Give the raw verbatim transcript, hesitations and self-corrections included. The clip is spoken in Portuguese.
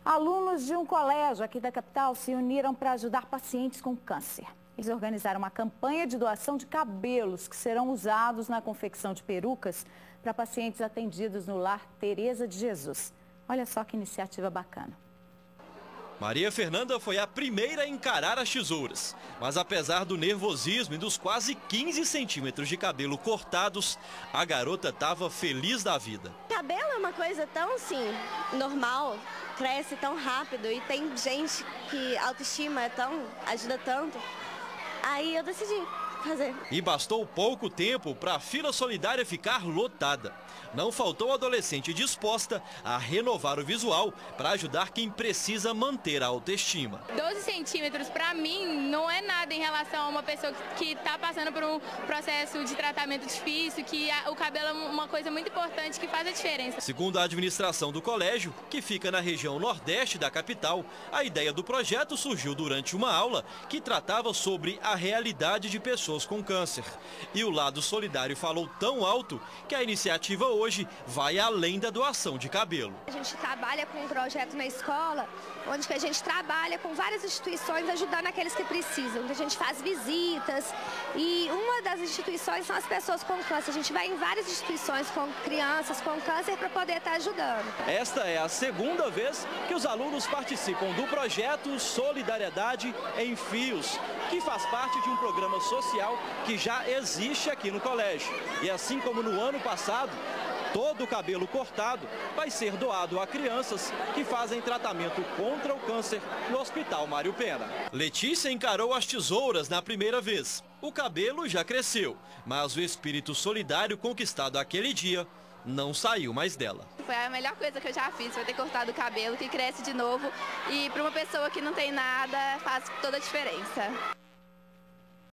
Alunos de um colégio aqui da capital se uniram para ajudar pacientes com câncer. Eles organizaram uma campanha de doação de cabelos que serão usados na confecção de perucas para pacientes atendidos no Lar Teresa de Jesus. Olha só que iniciativa bacana. Maria Fernanda foi a primeira a encarar as tesouras. Mas apesar do nervosismo e dos quase quinze centímetros de cabelo cortados, a garota estava feliz da vida. Cabelo é uma coisa tão, assim, normal, cresce tão rápido e tem gente que a autoestima é tão, ajuda tanto. Aí eu decidi fazer. E bastou pouco tempo para a fila solidária ficar lotada. Não faltou adolescente disposta a renovar o visual para ajudar quem precisa manter a autoestima. doze centímetros, para mim, não é nada em relação a uma pessoa que está passando por um processo de tratamento difícil, que a, o cabelo é uma coisa muito importante que faz a diferença. Segundo a administração do colégio, que fica na região nordeste da capital, a ideia do projeto surgiu durante uma aula que tratava sobre a realidade de pessoas com câncer. E o lado solidário falou tão alto que a iniciativa hoje hoje vai além da doação de cabelo. A gente trabalha com um projeto na escola, onde que a gente trabalha com várias instituições ajudando aqueles que precisam. A gente faz visitas e uma das instituições são as pessoas com câncer. A gente vai em várias instituições com crianças com câncer para poder estar ajudando. Esta é a segunda vez que os alunos participam do projeto Solidariedade em Fios, que faz parte de um programa social que já existe aqui no colégio. E assim como no ano passado, todo o cabelo cortado vai ser doado a crianças que fazem tratamento contra o câncer no Hospital Mário Pena. Letícia encarou as tesouras na primeira vez. O cabelo já cresceu, mas o espírito solidário conquistado aquele dia não saiu mais dela. Foi a melhor coisa que eu já fiz, foi ter cortado o cabelo, que cresce de novo. E para uma pessoa que não tem nada, faz toda a diferença.